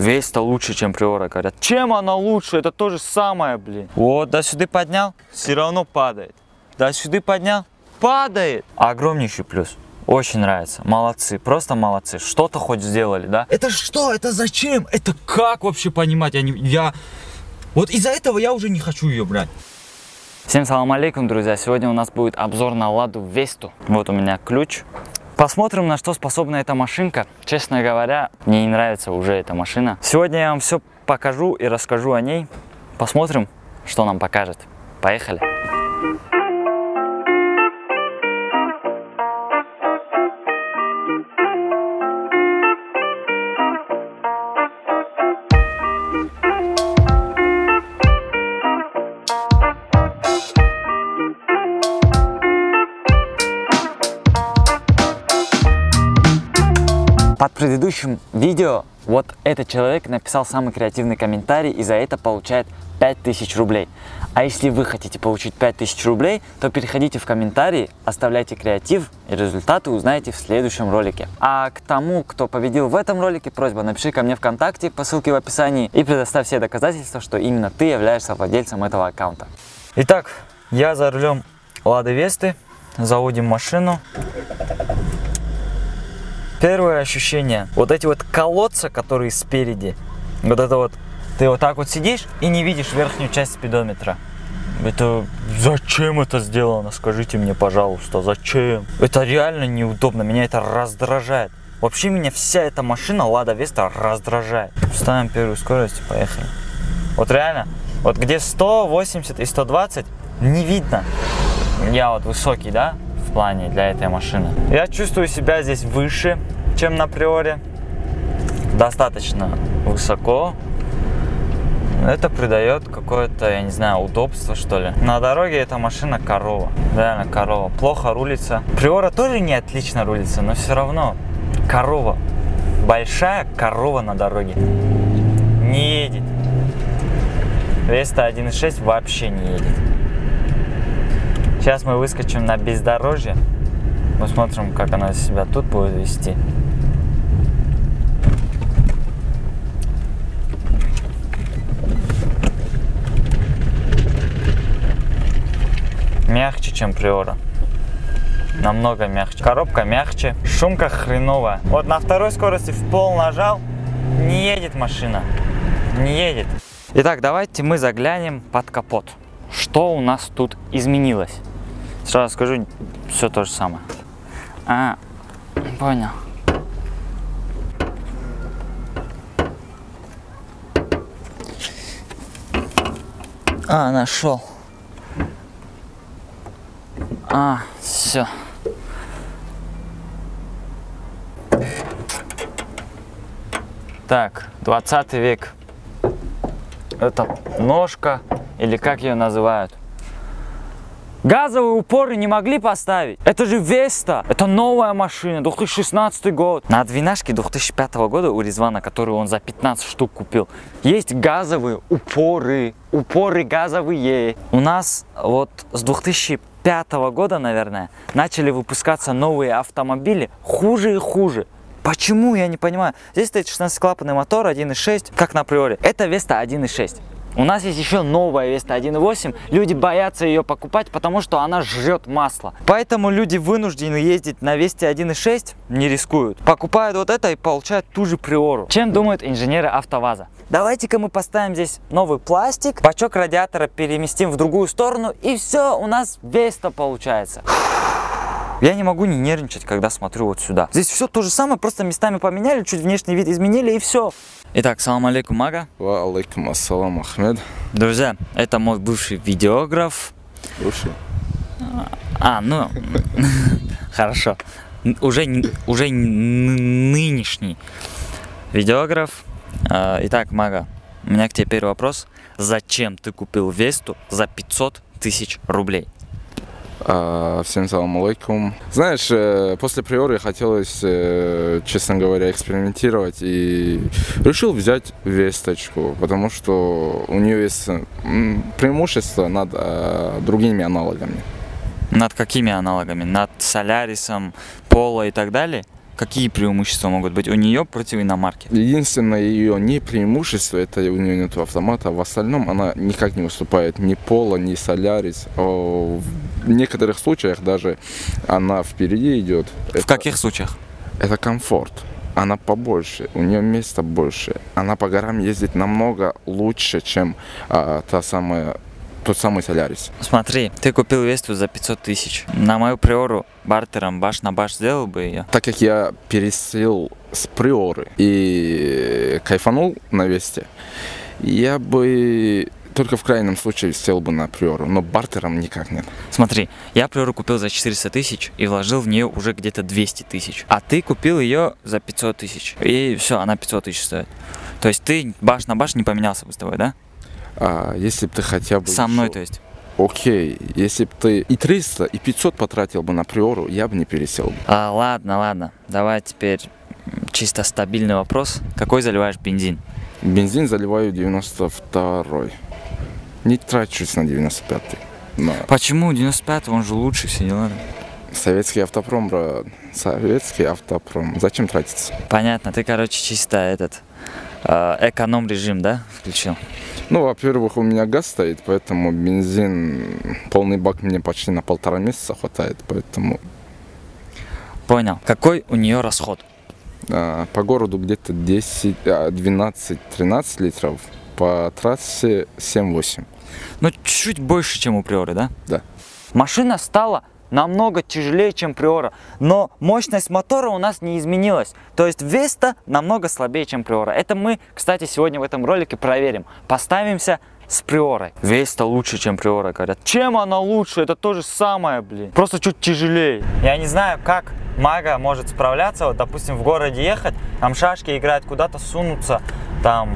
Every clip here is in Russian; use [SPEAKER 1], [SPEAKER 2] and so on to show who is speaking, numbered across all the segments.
[SPEAKER 1] Веста лучше, чем Приора, говорят. Чем она лучше? Это то же самое, блин. Вот, до сюда поднял, все равно падает. До сюда поднял, падает. Огромнейший плюс. Очень нравится. Молодцы, просто молодцы. Что-то хоть сделали, да? Это что? Это зачем? Это как вообще понимать? Вот из-за этого я уже не хочу ее брать. Всем салам алейкум, друзья. Сегодня у нас будет обзор на Ладу Весту. Вот у меня ключ. Посмотрим, на что способна эта машинка. Честно говоря, мне не нравится уже эта машина. Сегодня я вам все покажу и расскажу о ней. Посмотрим, что нам покажет. Поехали. Под предыдущим видео вот этот человек написал самый креативный комментарий и за это получает 5000 рублей. А если вы хотите получить 5000 рублей, то переходите в комментарии, оставляйте креатив и результаты узнаете в следующем ролике. А к тому, кто победил в этом ролике, просьба, напиши ко мне ВКонтакте по ссылке в описании и предоставь все доказательства, что именно ты являешься владельцем этого аккаунта. Итак, я за рулем Лады Весты, заводим машину. Первое ощущение, вот эти вот колодца, которые спереди, вот это вот, ты вот так вот сидишь и не видишь верхнюю часть спидометра. Это зачем это сделано, скажите мне, пожалуйста, зачем? Это реально неудобно, меня это раздражает. Вообще меня вся эта машина Лада Веста раздражает. Ставим первую скорость и поехали. Вот реально, вот где 180 и 120 не видно. Я вот высокий, да? В плане для этой машины. Я чувствую себя здесь выше, чем на Приоре. Достаточно высоко. Это придает какое-то, я не знаю, удобство, что ли. На дороге эта машина корова. Реально корова. Плохо рулится. Приора тоже не отлично рулится, но все равно корова. Большая корова на дороге. Не едет. Веста 1.6 вообще не едет. Сейчас мы выскочим на бездорожье, посмотрим, как она себя тут будет вести. Мягче, чем Приора. Намного мягче. Коробка мягче, шумка хреновая. Вот на второй скорости в пол нажал, не едет машина. Не едет. Итак, давайте мы заглянем под капот. Что у нас тут изменилось? Сразу скажу, все то же самое. Понял. Нашел. Все. Так, 20 век. Это ножка, или как ее называют? Газовые упоры не могли поставить. Это же Веста. Это новая машина, 2016 год. На двенашке 2005 года у Резвана, которую он за 15 штук купил, есть газовые упоры. Упоры газовые. У нас вот с 2005 года, наверное, начали выпускаться новые автомобили хуже и хуже. Почему, я не понимаю. Здесь стоит 16-клапанный мотор 1.6, как на Приоре. Это Веста 1.6. У нас есть еще новая Веста 1.8. Люди боятся ее покупать, потому что она жрет масло. Поэтому люди вынуждены ездить на Весте 1.6, не рискуют. Покупают вот это и получают ту же Приору. Чем думают инженеры АвтоВАЗа? Давайте-ка мы поставим здесь новый пластик, бачок радиатора переместим в другую сторону, и все, у нас Веста получается. Я не могу не нервничать, когда смотрю вот сюда. Здесь все то же самое, просто местами поменяли, чуть внешний вид изменили, и все. Итак, салам алейкум, Мага.
[SPEAKER 2] Ва алейкум ассалам, Ахмед.
[SPEAKER 1] Друзья, это мой бывший видеограф.
[SPEAKER 2] Бывший?
[SPEAKER 1] Ну, хорошо. Уже нынешний видеограф. Итак, Мага, у меня к тебе первый вопрос. Зачем ты купил Весту за 500 тысяч рублей?
[SPEAKER 2] Всем салам алейкум. Знаешь, после Приоры хотелось, честно говоря, экспериментировать и решил взять Весточку, потому что у нее есть преимущество над другими аналогами.
[SPEAKER 1] Над какими аналогами? Над Солярисом, Поло и так далее? какие преимущества могут быть у нее против иномарки?
[SPEAKER 2] Единственное ее не преимущество, это у нее нет автомата, в остальном она никак не выступает ни Пола, ни Солярис. В некоторых случаях даже она впереди идет.
[SPEAKER 1] В каких случаях?
[SPEAKER 2] Это комфорт. Она побольше, у нее места больше. Она по горам ездит намного лучше, чем тот самый Солярис.
[SPEAKER 1] Смотри, ты купил Весту за 500 тысяч. На мою Приору бартером баш на баш сделал бы ее?
[SPEAKER 2] Так как я пересел с Приоры и кайфанул на Весте, я бы только в крайнем случае сел бы на Приору, но бартером никак нет.
[SPEAKER 1] Смотри, я Приору купил за 400 тысяч и вложил в нее уже где-то 200 тысяч. А ты купил ее за 500 тысяч. И все, она 500 тысяч стоит. То есть ты баш на баш не поменялся бы с тобой, да?
[SPEAKER 2] Если бы ты хотя бы...
[SPEAKER 1] Со мной, то есть.
[SPEAKER 2] Окей, если бы ты и 300, и 500 потратил бы на Приору, я бы не пересел бы.
[SPEAKER 1] Ладно. Давай теперь чисто стабильный вопрос. Какой заливаешь бензин?
[SPEAKER 2] Бензин заливаю 92-й. Не трачусь на 95-й. Но...
[SPEAKER 1] Почему 95-й? Он же лучше, все дела.
[SPEAKER 2] Советский автопром, брат. Советский автопром. Зачем тратиться?
[SPEAKER 1] Понятно, ты, короче, чисто эконом-режим, да, включил?
[SPEAKER 2] Ну, во-первых, у меня газ стоит, поэтому бензин, полный бак мне почти на 1,5 месяца хватает, поэтому...
[SPEAKER 1] Понял. Какой у нее расход?
[SPEAKER 2] По городу где-то 12-13 литров, по трассе 7-8.
[SPEAKER 1] Ну, чуть больше, чем у Приоры, да?
[SPEAKER 2] Да.
[SPEAKER 1] Машина стала намного тяжелее, чем Приора, но мощность мотора у нас не изменилась. То есть Веста намного слабее, чем Приора. Это мы, кстати, сегодня в этом ролике проверим. Поставимся с Приорой. Веста лучше, чем Приора, говорят. Чем она лучше? Это то же самое, блин. Просто чуть тяжелее. Я не знаю, как Мага может справляться. Вот, допустим, в городе ехать, там шашки играть, куда-то сунуться, там,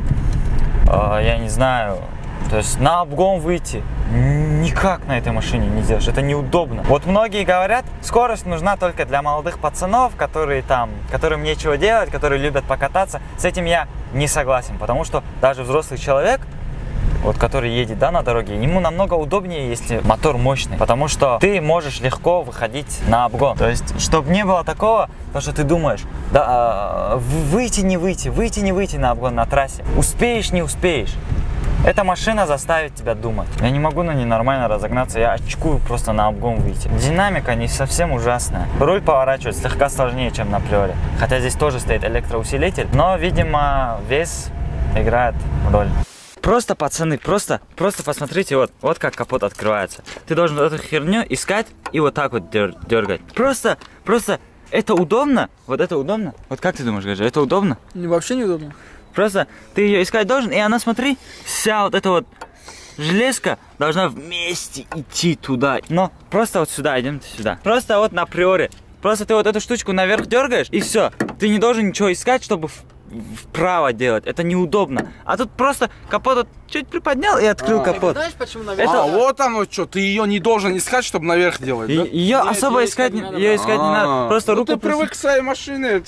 [SPEAKER 1] я не знаю... То есть на обгон выйти никак на этой машине не делаешь, это неудобно. Вот многие говорят, скорость нужна только для молодых пацанов, которым нечего делать, которые любят покататься. С этим я не согласен, потому что даже взрослый человек, вот, который едет, да, на дороге, ему намного удобнее, если мотор мощный, потому что ты можешь легко выходить на обгон. То есть, чтобы не было такого, то что ты думаешь, да, выйти не выйти на обгон на трассе, успеешь, не успеешь. Эта машина заставит тебя думать. Я не могу на ней нормально разогнаться, я очкую просто на обгон выйти. Динамика не совсем ужасная. Руль поворачивать слегка сложнее, чем на Приоре. Хотя здесь тоже стоит электроусилитель, но, видимо, вес играет роль. Просто, пацаны, просто посмотрите, вот как капот открывается. Ты должен эту херню искать и вот так вот дергать. Просто, это удобно? Вот это удобно? Вот как ты думаешь, Гаджи, это удобно?
[SPEAKER 3] Вообще неудобно.
[SPEAKER 1] Просто ты ее искать должен, и она, смотри, вся вот эта вот железка должна вместе идти туда. Но просто вот сюда, идем сюда. Просто вот на Приоре. Просто ты вот эту штучку наверх дергаешь, и все. Ты не должен ничего искать, чтобы вправо делать. Это неудобно. А тут просто капот вот чуть приподнял и открыл капот.
[SPEAKER 3] Знаешь, почему наверх?
[SPEAKER 2] Вот оно что, ты ее не должен искать, чтобы наверх делать, да?
[SPEAKER 1] Ее особо искать не надо. Просто руку...
[SPEAKER 2] ты привык к своей машине.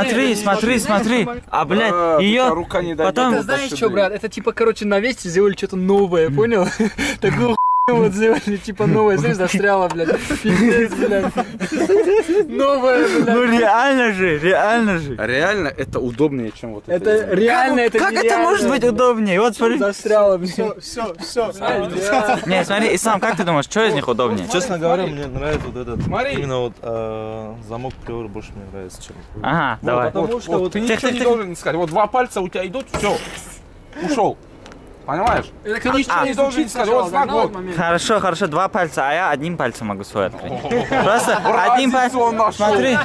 [SPEAKER 1] Смотри. А, блядь, ее...
[SPEAKER 2] рука не дойдет.
[SPEAKER 1] Потом...
[SPEAKER 3] Ты знаешь что, брат? Это типа, короче, на Весте сделали что-то новое, понял? Такую вот сделали, типа новое, знаешь, застряло, блядь. Пиздец, блядь. Новое, блядь.
[SPEAKER 1] Ну реально же.
[SPEAKER 2] Реально это удобнее, чем вот это.
[SPEAKER 3] Это реально, это
[SPEAKER 1] Как это может быть удобнее? Вот смотри.
[SPEAKER 3] Застряло, блядь.
[SPEAKER 4] Все.
[SPEAKER 1] Не, смотри, Ислам, как ты думаешь, что из них удобнее?
[SPEAKER 4] Честно говоря, мне нравится вот этот,
[SPEAKER 2] Смотри.
[SPEAKER 4] именно вот замок Приоры больше мне нравится, чем...
[SPEAKER 1] Ага, давай.
[SPEAKER 4] Потому что вот
[SPEAKER 2] Ты ничего не должен искать. Вот 2 пальца у тебя идут, все. Ушел. Понимаешь?
[SPEAKER 3] Это,
[SPEAKER 2] Ты ничего не должен искать. Вот знак, вот.
[SPEAKER 1] Хорошо, 2 пальца, а я одним пальцем могу свой открыть. Просто одним
[SPEAKER 2] Разницу он
[SPEAKER 1] пальцем,
[SPEAKER 2] нашел.
[SPEAKER 1] смотри,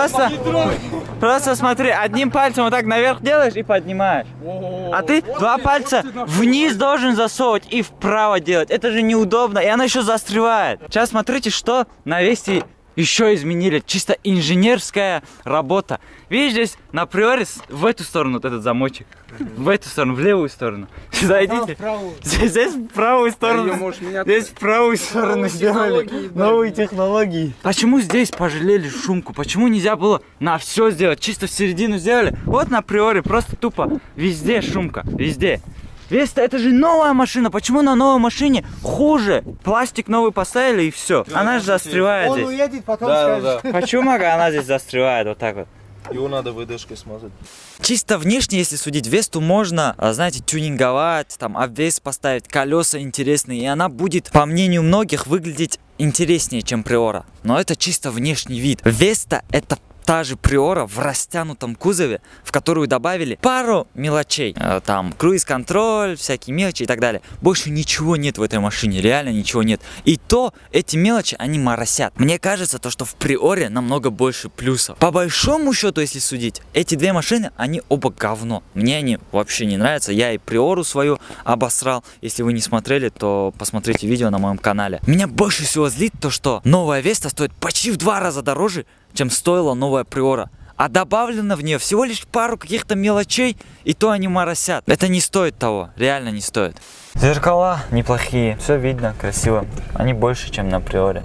[SPEAKER 1] просто смотри, одним пальцем вот так наверх делаешь и поднимаешь. А ты 2 пальца вниз должен засовывать и вправо делать. Это же неудобно, и она еще застревает. Сейчас смотрите, что на Весте еще изменили. Чисто инженерская работа. Видишь, здесь на Приоре в эту сторону вот этот замочек. В эту сторону, в левую сторону. Сюда идите. Здесь в правую сторону. Здесь в правую сторону сделали новые технологии. Почему здесь пожалели шумку? Почему нельзя было на все сделать? Чисто в середину сделали. Вот на Приоре просто тупо везде шумка. Везде. Веста, это же новая машина. Почему на новой машине хуже? Пластик новый поставили и все. Она же застревает здесь.
[SPEAKER 3] уедет, потом
[SPEAKER 4] скажет.
[SPEAKER 1] Почему она здесь застревает вот так вот?
[SPEAKER 4] Его надо выдержкой смазать.
[SPEAKER 1] Чисто внешне, если судить, Весту можно, знаете, тюнинговать, там, обвес поставить, колеса интересные, и она будет, по мнению многих, выглядеть интереснее, чем Приора. Но это чисто внешний вид. Веста — это та же Приора в растянутом кузове, в которую добавили пару мелочей. Там круиз-контроль, всякие мелочи и так далее. Больше ничего нет в этой машине, реально ничего нет. И то эти мелочи, они моросят. Мне кажется, то, что в Приоре намного больше плюсов. По большому счету, если судить, эти две машины, они оба говно. Мне они вообще не нравятся. Я и Приору свою обосрал. Если вы не смотрели, то посмотрите видео на моем канале. Меня больше всего злит то, что новая Веста стоит почти в 2 раза дороже, чем стоила новая Приора. А добавлено в нее всего лишь пару каких-то мелочей, и то они моросят. Это не стоит того, реально не стоит. Зеркала неплохие, все видно, красиво. Они больше, чем на Приоре.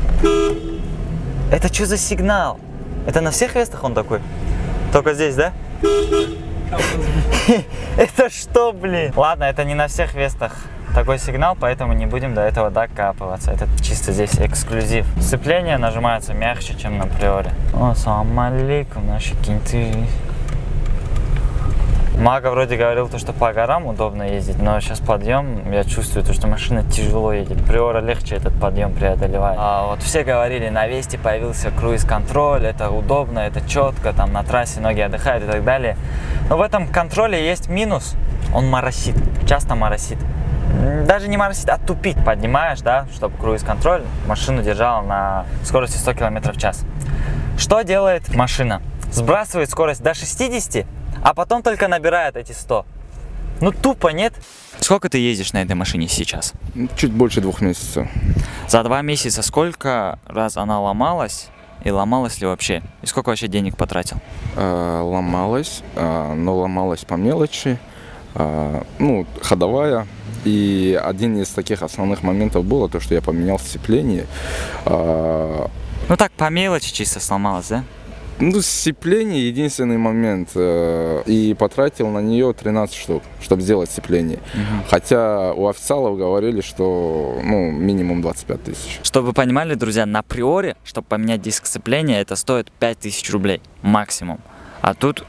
[SPEAKER 1] Это что за сигнал? Это на всех Вестах он такой? Только здесь, да? Это что, блин? Ладно, это не на всех Вестах такой сигнал, поэтому не будем до этого докапываться. Это чисто здесь эксклюзив. Сцепление нажимается мягче, чем на Приоре. О, салам алейкум, наши кенты. Мага вроде говорил, что по горам удобно ездить, но сейчас подъем, я чувствую, что машина тяжело едет. Приора легче этот подъем преодолевает. Вот все говорили, на Весте появился круиз-контроль, это удобно, это четко, там на трассе ноги отдыхают и так далее. Но в этом контроле есть минус, он моросит, часто моросит. Даже не моросит, а тупит. Поднимаешь, да, чтобы круиз-контроль машину держала на скорости 100 км в час. Что делает машина? Сбрасывает скорость до 60, а потом только набирает эти 100. Ну тупо, нет? Сколько ты ездишь на этой машине сейчас?
[SPEAKER 2] Чуть больше 2 месяцев.
[SPEAKER 1] За 2 месяца сколько раз она ломалась? И ломалась ли вообще? И сколько вообще денег потратил?
[SPEAKER 2] Ломалась, но ломалась по мелочи. Ну, ходовая. И один из таких основных моментов было то, что я поменял сцепление.
[SPEAKER 1] Ну так, по мелочи чисто сломалась, да?
[SPEAKER 2] Ну, сцепление единственный момент. И потратил на нее 13 штук, чтобы сделать сцепление. Хотя у официалов говорили, что ну, минимум 25 тысяч.
[SPEAKER 1] Чтобы вы понимали, друзья, на Приоре, чтобы поменять диск сцепления, это стоит 5000 рублей максимум. А тут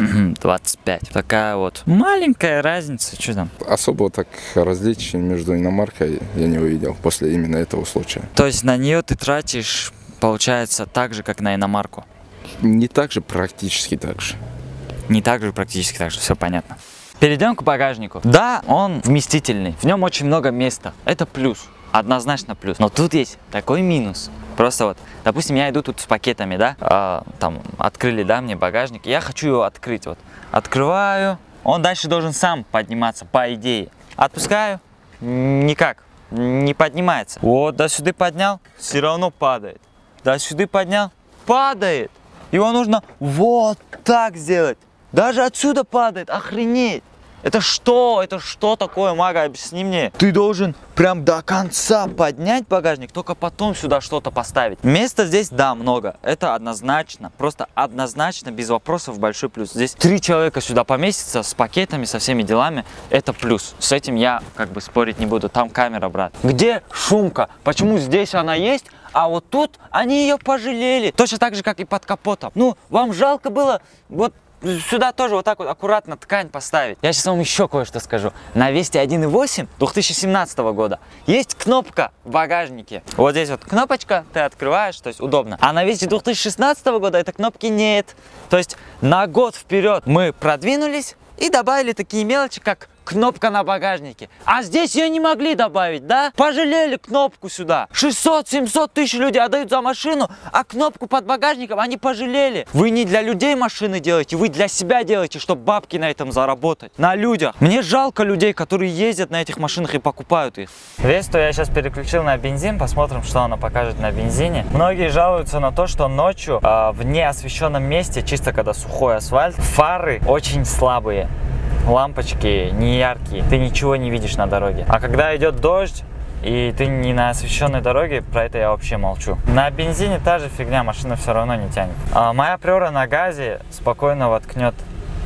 [SPEAKER 1] 25. Такая вот маленькая разница, что там?
[SPEAKER 2] Особо так различий между иномаркой я не увидел после именно этого случая.
[SPEAKER 1] То есть на нее ты тратишь, получается, так же, как на иномарку?
[SPEAKER 2] Не так же, практически так же.
[SPEAKER 1] Не так же, практически так же, все понятно. Перейдем к багажнику. Да, он вместительный, в нем очень много места. Это плюс, однозначно плюс. Но тут есть такой минус. Просто вот, допустим, я иду тут с пакетами, да, там открыли, да, мне багажник, я хочу его открыть, вот, открываю, он дальше должен сам подниматься, по идее. Отпускаю, никак, не поднимается. Вот, до сюда поднял, все равно падает. До сюда поднял, падает. Его нужно вот так сделать. Даже отсюда падает, охренеть. Это что? Это что такое, Мага? Объясни мне. Ты должен прям до конца поднять багажник, только потом сюда что-то поставить. Места здесь, да, много. Это однозначно, просто однозначно, без вопросов, большой плюс. Здесь 3 человека сюда поместятся с пакетами, со всеми делами. Это плюс. С этим я как бы спорить не буду. Там камера, брат. Где шумка? Почему здесь она есть, а вот тут они ее пожалели? Точно так же, как и под капотом. Ну, вам жалко было вот сюда тоже вот так вот аккуратно ткань поставить. Я сейчас вам еще кое-что скажу. На Весте 1.8 2017 года есть кнопка в багажнике. Вот здесь вот кнопочка, ты открываешь, то есть удобно. А на Весте 2016 года этой кнопки нет. То есть на год вперед мы продвинулись и добавили такие мелочи, как кнопка на багажнике. А здесь ее не могли добавить, да? Пожалели кнопку сюда. 600-700 тысяч людей отдают за машину, а кнопку под багажником они пожалели. Вы не для людей машины делаете, вы для себя делаете, чтобы бабки на этом заработать. На людях. Мне жалко людей, которые ездят на этих машинах и покупают их. Весту я сейчас переключил на бензин, посмотрим, что она покажет на бензине. Многие жалуются на то, что ночью в неосвещенном месте, чисто когда сухой асфальт, фары очень слабые. Лампочки не яркие, ты ничего не видишь на дороге. А когда идет дождь и ты не на освещенной дороге, про это я вообще молчу. На бензине та же фигня, машина все равно не тянет. Моя Приора на газе спокойно воткнет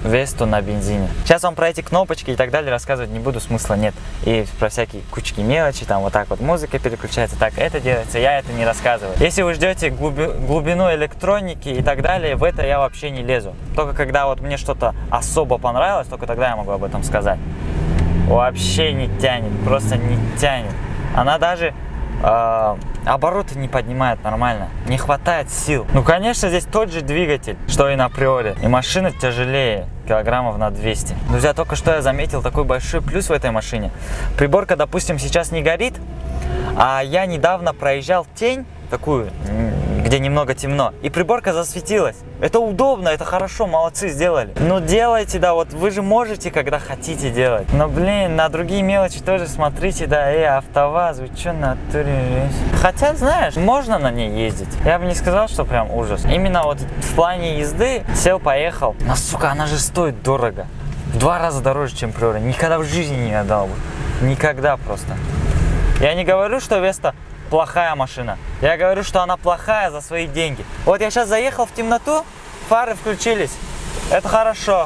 [SPEAKER 1] Весту на бензине. Сейчас вам про эти кнопочки и так далее рассказывать не буду, смысла нет. И про всякие кучки мелочи, там вот так вот музыка переключается, так это делается, я это не рассказываю. Если вы ждете глубину электроники и так далее, в это я вообще не лезу. Только когда вот мне что-то особо понравилось, только тогда я могу об этом сказать. Вообще не тянет, просто не тянет. Она даже обороты не поднимает нормально, не хватает сил. Ну, конечно, здесь тот же двигатель, что и на Приоре. И машина тяжелее, килограммов на 200. Друзья, только что я заметил такой большой плюс в этой машине. Приборка, допустим, сейчас не горит, а я недавно проезжал тень, такую, где немного темно, и приборка засветилась. Это удобно, это хорошо, молодцы, сделали. Ну делайте, да, вот вы же можете, когда хотите делать. Но, блин, на другие мелочи тоже смотрите, да, АвтоВАЗ, вы чё на натуре? Хотя, знаешь, можно на ней ездить. Я бы не сказал, что прям ужас. Именно вот в плане езды сел, поехал. Но, сука, она же стоит дорого. В 2 раза дороже, чем Приора. Никогда в жизни не отдал бы. Никогда просто. Я не говорю, что Веста плохая машина. Я говорю, что она плохая за свои деньги. Вот я сейчас заехал в темноту, фары включились. Это хорошо.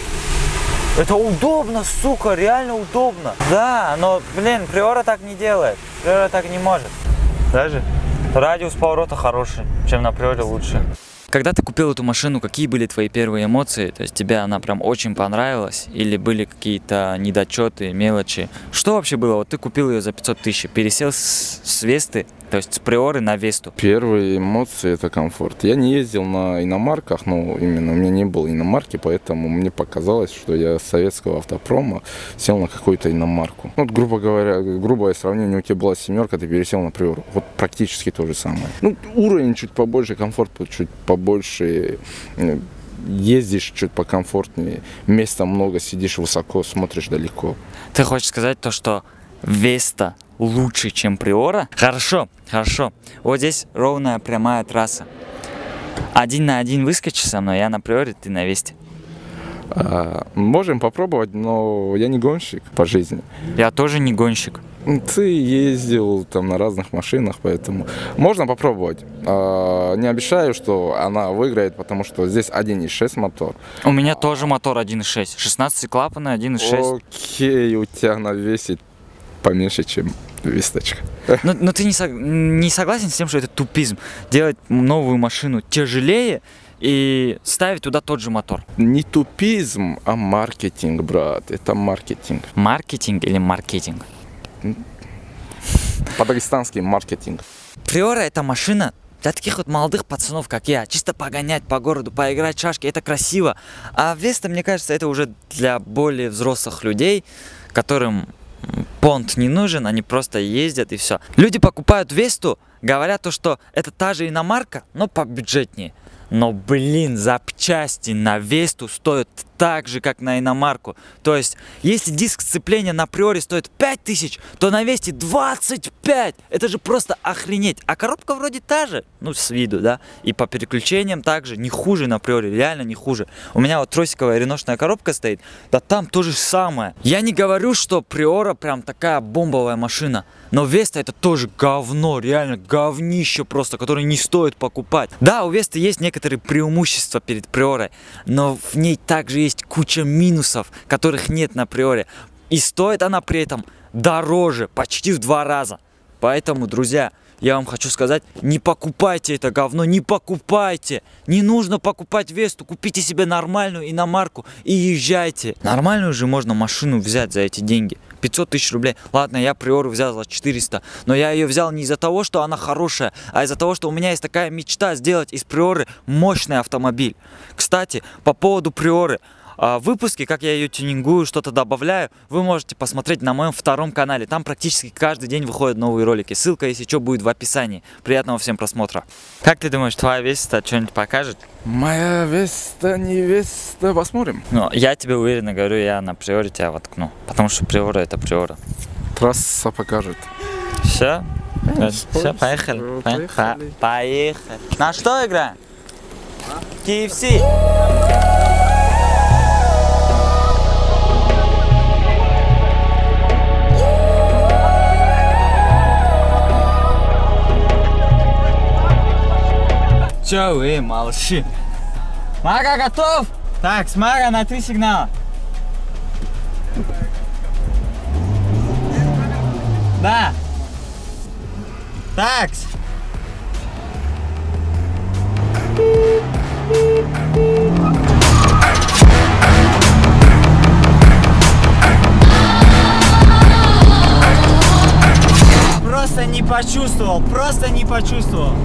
[SPEAKER 1] Это удобно, сука, реально удобно. Да, но, блин, Приора так не делает. Приора так не может. Даже радиус поворота хороший, чем на Приоре лучше. Когда ты купил эту машину, какие были твои первые эмоции? То есть тебе она прям очень понравилась? Или были какие-то недочеты, мелочи? Что вообще было? Вот ты купил ее за 500 тысяч, пересел с Весты, то есть с Приоры на Весту.
[SPEAKER 2] Первые эмоции — это комфорт. Я не ездил на иномарках, но именно у меня не было иномарки, поэтому мне показалось, что я с советского автопрома сел на какую-то иномарку. Вот, грубо говоря, грубое сравнение, у тебя была семерка, ты пересел на Приору. Вот практически то же самое. Ну, уровень чуть побольше, комфорт чуть побольше, ездишь чуть покомфортнее, места много, сидишь высоко, смотришь далеко.
[SPEAKER 1] Ты хочешь сказать то, что Веста лучше, чем Приора? Хорошо, хорошо. Вот здесь ровная прямая трасса. 1 на 1 выскочи со мной, я на Приоре, ты на Весте.
[SPEAKER 2] Можем попробовать, но я не гонщик по жизни.
[SPEAKER 1] Я тоже не гонщик.
[SPEAKER 2] Ты ездил там на разных машинах, поэтому можно попробовать. Не обещаю, что она выиграет, потому что здесь 1.6 мотор.
[SPEAKER 1] У меня тоже мотор 1.6. 16 клапаны, 1.6.
[SPEAKER 2] Окей, у тебя она весит поменьше, чем Весточка.
[SPEAKER 1] Но ты не согласен с тем, что это тупизм? Делать новую машину тяжелее и ставить туда тот же мотор?
[SPEAKER 2] Не тупизм, а маркетинг, брат. Это маркетинг.
[SPEAKER 1] Маркетинг или маркетинг?
[SPEAKER 2] По-дагестански маркетинг.
[SPEAKER 1] Приора — это машина для таких вот молодых пацанов, как я. Чисто погонять по городу, поиграть в шашки, это красиво. А Веста, мне кажется, это уже для более взрослых людей, которым понт не нужен, они просто ездят и все. Люди покупают Весту, говорят то, что это та же иномарка, но побюджетнее. Но, блин, запчасти на Весту стоят так же, как на иномарку. То есть, если диск сцепления на Приоре стоит 5000, то на Весте 25. Это же просто охренеть. А коробка вроде та же, ну, с виду, да. И по переключениям также не хуже на Приоре, реально не хуже. У меня вот тросиковая реношная коробка стоит, да там то же самое. Я не говорю, что Приора прям такая бомбовая машина. Но Веста — это тоже говно, реально говнище просто, которое не стоит покупать. Да, у Весты есть некоторые преимущества перед Приорой, но в ней также есть куча минусов, которых нет на Приоре. И стоит она при этом дороже, почти в 2 раза. Поэтому, друзья, я вам хочу сказать, не покупайте это говно, не покупайте. Не нужно покупать Весту, купите себе нормальную иномарку и езжайте. Нормальную же можно машину взять за эти деньги. 500 тысяч рублей. Ладно, я Приору взял за 400, но я ее взял не из-за того, что она хорошая, а из-за того, что у меня есть такая мечта сделать из Приоры мощный автомобиль. Кстати, по поводу Приоры. Выпуски, как я ее тюнингую, что-то добавляю, вы можете посмотреть на моем 2-м канале. Там практически каждый день выходят новые ролики. Ссылка, если что, будет в описании. Приятного всем просмотра. Как ты думаешь, твоя Веста что-нибудь покажет?
[SPEAKER 2] Моя Веста, не Веста, посмотрим.
[SPEAKER 1] Ну, я тебе уверенно говорю, я на Приоре тебя воткну. Потому что Приора — это Приора.
[SPEAKER 2] Трасса покажет.
[SPEAKER 1] Все? Все, поехали. Поехали. На что играем? KFC. Че вы, малыши? Мага, готов? Так, Смара, на 3 сигнала. Да. Такс. Просто не почувствовал, просто не почувствовал.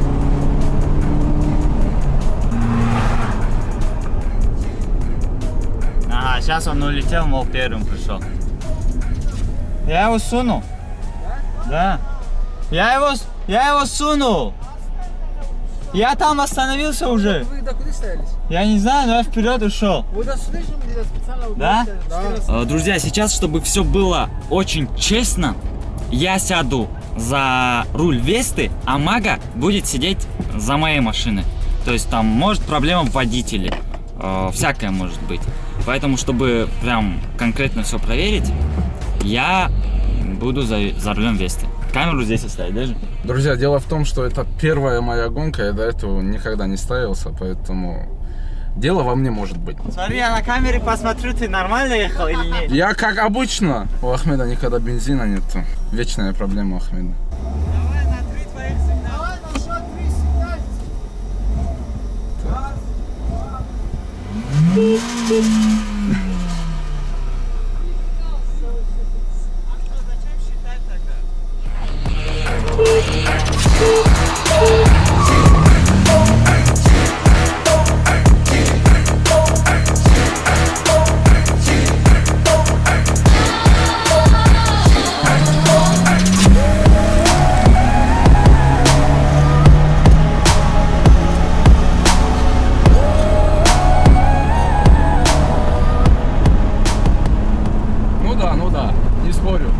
[SPEAKER 1] Ага, сейчас он улетел, мол, первым пришел. Я его сунул. Да. Я его сунул. Я там остановился уже.
[SPEAKER 3] Вы куда стоялись?
[SPEAKER 1] Я не знаю, но я вперед ушел.
[SPEAKER 3] Вы до сюда же специально...
[SPEAKER 1] Да?
[SPEAKER 3] Да.
[SPEAKER 1] Друзья, сейчас, чтобы все было очень честно, я сяду за руль Весты, а Мага будет сидеть за моей машиной. То есть там может проблема в водителе. Всякое может быть. Поэтому, чтобы прям конкретно все проверить, я буду за рулем Весты. Камеру здесь оставить даже.
[SPEAKER 2] Друзья, дело в том, что это первая моя гонка, я до этого никогда не ставился, поэтому дело во мне может быть.
[SPEAKER 1] Смотри, я на камере посмотрю, ты нормально ехал или нет?
[SPEAKER 2] Я как обычно, у Ахмеда никогда бензина нету. Вечная проблема у Ахмеда.
[SPEAKER 1] Давай на 3 твоих сигнала.
[SPEAKER 3] Давай на счет 3 сигнальте.
[SPEAKER 2] Ну да, не спорю.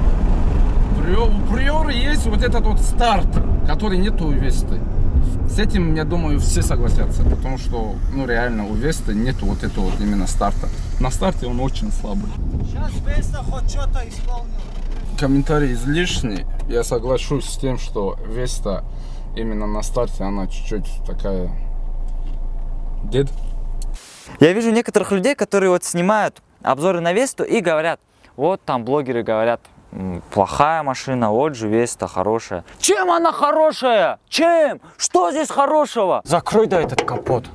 [SPEAKER 2] У Приора есть вот этот вот старт, который нету у Весты. С этим, я думаю, все согласятся, потому что, ну, реально, у Весты нету вот этого вот именно старта. На старте он очень слабый.
[SPEAKER 1] Сейчас Веста хоть что-то исполнил.
[SPEAKER 2] Комментарий излишний. Я соглашусь с тем, что Веста именно на старте, она чуть-чуть такая... Дед?
[SPEAKER 1] Я вижу некоторых людей, которые вот снимают обзоры на Весту и говорят, вот там блогеры говорят, плохая машина, вот же Веста хорошая. Чем она хорошая? Чем? Что здесь хорошего? Закрой да этот капот.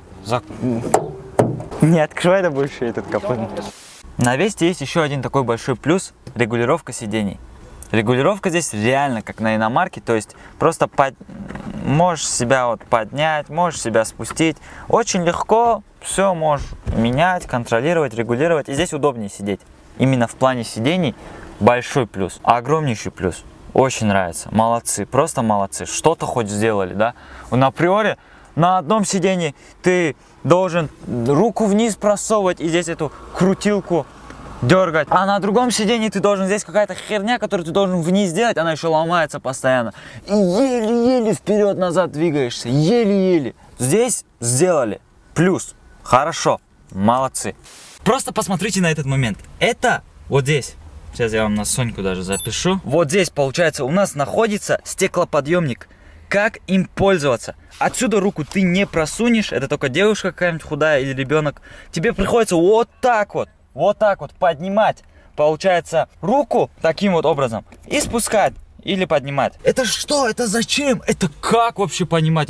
[SPEAKER 1] Не открывай да больше этот капот. На Весте есть еще один такой большой плюс – регулировка сидений. Регулировка здесь реально как на иномарке, то есть просто можешь себя вот поднять, можешь себя спустить. Очень легко все можешь менять, контролировать, регулировать. И здесь удобнее сидеть. Именно в плане сидений большой плюс, огромнейший плюс. Очень нравится, молодцы, просто молодцы. Что-то хоть сделали, да? На Приоре на одном сидении ты должен руку вниз просовывать и здесь эту крутилку дергать. А на другом сидении ты должен, здесь какая-то херня, которую ты должен вниз делать, она еще ломается постоянно. И еле-еле вперед-назад двигаешься, еле-еле. Здесь сделали. Плюс. Хорошо. Молодцы. Просто посмотрите на этот момент. Это вот здесь. Сейчас я вам на Соньку даже запишу. Вот здесь, получается, у нас находится стеклоподъемник. Как им пользоваться? Отсюда руку ты не просунешь. Это только девушка какая-нибудь худая или ребенок. Тебе приходится вот так вот поднимать, получается, руку таким вот образом и спускать или поднимать. Это что? Это зачем? Это как вообще понимать?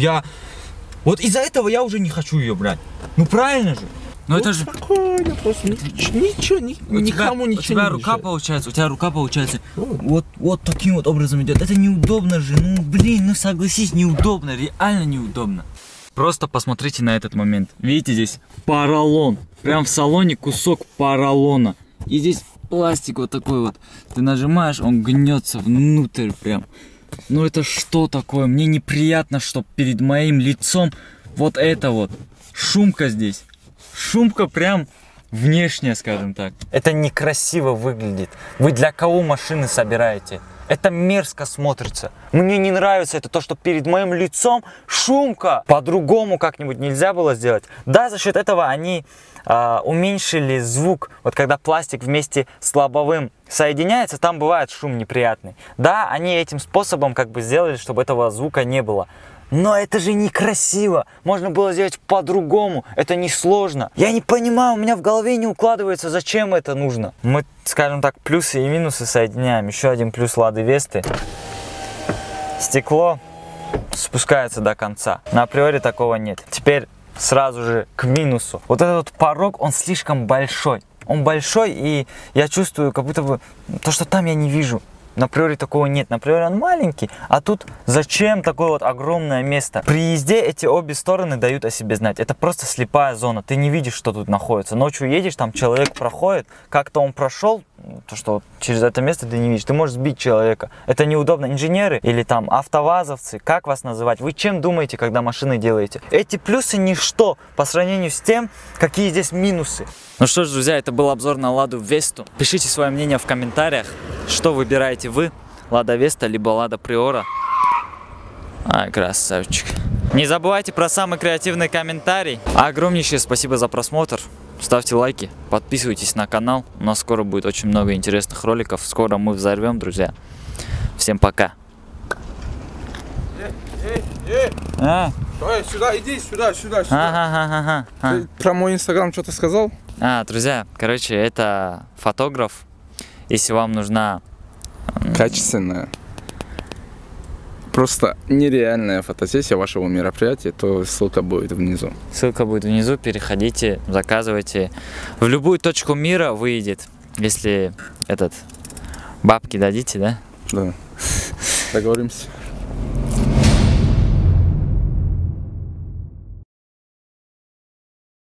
[SPEAKER 1] Вот из-за этого я уже не хочу ее брать. Ну правильно же? Но это же...
[SPEAKER 2] Спокойно, просто ничего, никому ничего не
[SPEAKER 1] У тебя рука получается вот таким вот образом идет. Это неудобно же. Ну блин, ну согласись, неудобно, реально неудобно. Просто посмотрите на этот момент. Видите, здесь поролон. Прям в салоне кусок поролона. И здесь пластик вот такой вот. Ты нажимаешь, он гнется внутрь прям. Ну это что такое? Мне неприятно, что перед моим лицом вот это вот. Шумка здесь. Шумка прям внешняя, скажем так. Это некрасиво выглядит. Вы для кого машины собираете? Это мерзко смотрится. Мне не нравится это то, что перед моим лицом шумка. По-другому как-нибудь нельзя было сделать. Да, за счет этого они уменьшили звук. Вот когда пластик вместе с лобовым соединяется, там бывает шум неприятный. Да, они этим способом как бы сделали, чтобы этого звука не было. Но это же некрасиво. Можно было сделать по-другому. Это несложно. Я не понимаю, у меня в голове не укладывается, зачем это нужно. Мы, скажем так, плюсы и минусы соединяем. Еще один плюс Лады Весты. Стекло спускается до конца. На априори такого нет. Теперь сразу же к минусу. Вот этот вот порог, он слишком большой. Он большой, и я чувствую, как будто бы то, что там я не вижу. На априори такого нет. На априори он маленький, а тут зачем такое вот огромное место? При езде эти обе стороны дают о себе знать. Это просто слепая зона. Ты не видишь, что тут находится. Ночью едешь, там человек проходит, как-то он прошел, то, что вот через это место ты не видишь. Ты можешь сбить человека. Это неудобно. Инженеры или там автовазовцы, как вас называть? Вы чем думаете, когда машины делаете? Эти плюсы ничто по сравнению с тем, какие здесь минусы. Ну что ж, друзья, это был обзор на Ладу Весту. Пишите свое мнение в комментариях, что выбираете вы, Лада Веста либо Лада Приора. Ай, красавчик. Не забывайте про самый креативный комментарий. Огромнейшее спасибо за просмотр. Ставьте лайки, подписывайтесь на канал. У нас скоро будет очень много интересных роликов. Скоро мы взорвем, друзья. Всем пока.
[SPEAKER 2] Ой, сюда, иди, сюда.
[SPEAKER 1] Ага.
[SPEAKER 2] Ты про мой инстаграм что-то сказал?
[SPEAKER 1] Друзья, короче, это фотограф. Если вам нужна...
[SPEAKER 2] Качественная, просто нереальная фотосессия вашего мероприятия, то ссылка будет внизу.
[SPEAKER 1] Ссылка будет внизу, переходите, заказывайте. В любую точку мира выйдет, если бабки дадите, да?
[SPEAKER 2] Да. Договоримся.